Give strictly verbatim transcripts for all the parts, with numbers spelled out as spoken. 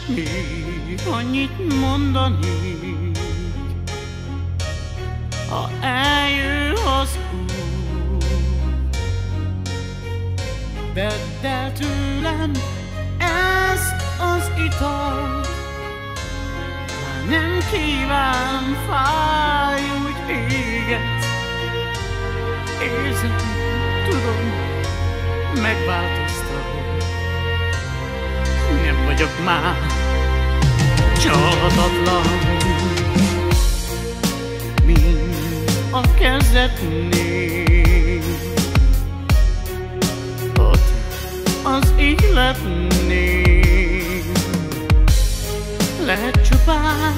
Még annyit mondanék, ha eljön az Úr, vedd el tőlem ezt az italt, már nem kívánom, fáj, úgy éget. Érzem, tudom, megváltoztam, nem vagyok már csalhatatlan, mint a kezdetnél. Ott az ihletnél lehet csupán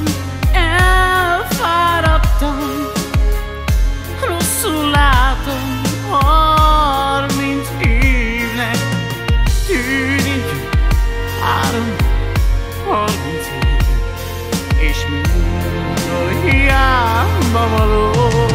elfáradtam, rosszul látom, harminc évnek tűnik, három, harminc év, és minden hiába való,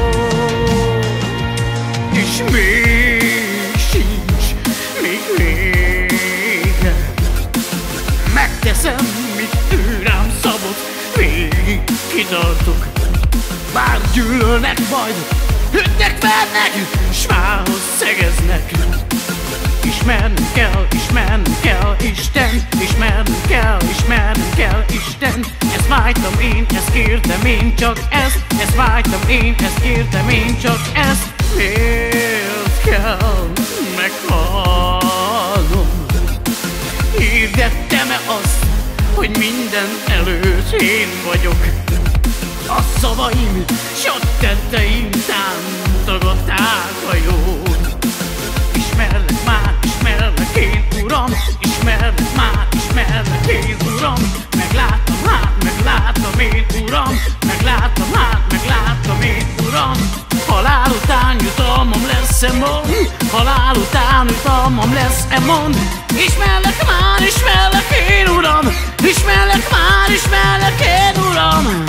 és még sincs, még vége. Megteszem, mit ő rám szabott, végig kitartok, bár gyűlölnek majd, ütnek, vernek, s mához szegeznek. Ismerni kell, ismerni kell Isten, ismerni kell, ismerni kell Isten. Ezt vágytam én, ezt kértem én, csak ezt, ezt vágytam én, ezt kértem én, csak ezt. Miért kell meghalnom? Hirdettem-e azt, hogy minden előtt én vagyok? A szavaim s a tetteim támogatták a jót. Ismerlek már, ismerlek én, Uram, ismerlek már, ismerlek én, Uram. Megláttam hát, megláttam én, Uram, megláttam hát, megláttam én, Uram. Halál után jutalmam lesz-e mond, halál után jutalmam lesz-e mond. Ismerlek már, ismerlek én, Uram, ismerlek már, ismerlek én, Uram.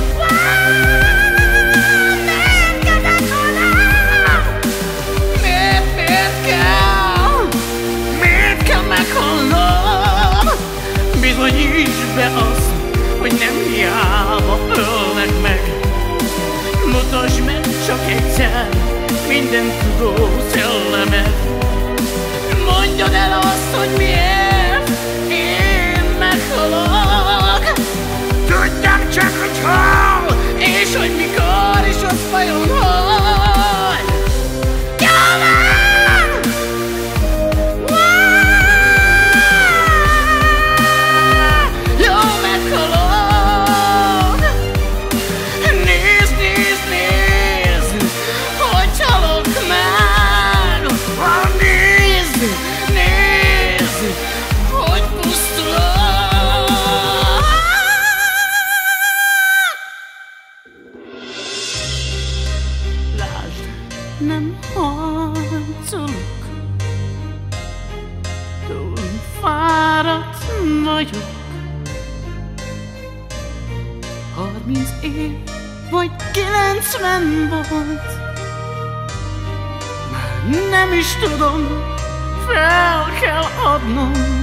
Bizonyítsd be azt, hogy nem hiába ölnek meg. Mutasd meg csak egyszer minden tudó szellemet. Mondjad el azt, hogy miért én meghalok. Tudjam csak, hogy hol, és hogy mikor, és az vajon hol. Nem harcolok, túl fáradt vagyok. Harminc év vagy kilencven volt, már nem is tudom, fel kell adnom.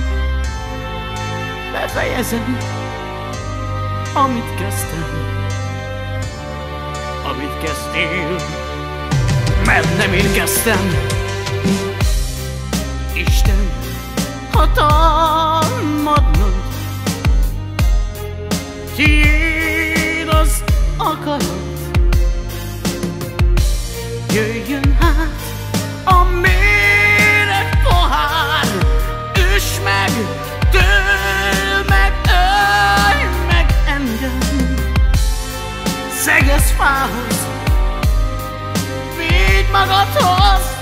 Befejezem, amit kezdtem, amit kezdtél, mert nem én kezdtem. Isten, hatalmadnak, tiéd az akarat. Jöjjön hát a méreg pohár, üss meg, től meg, ölj meg engem. Szegez fához, vigy magadhoz.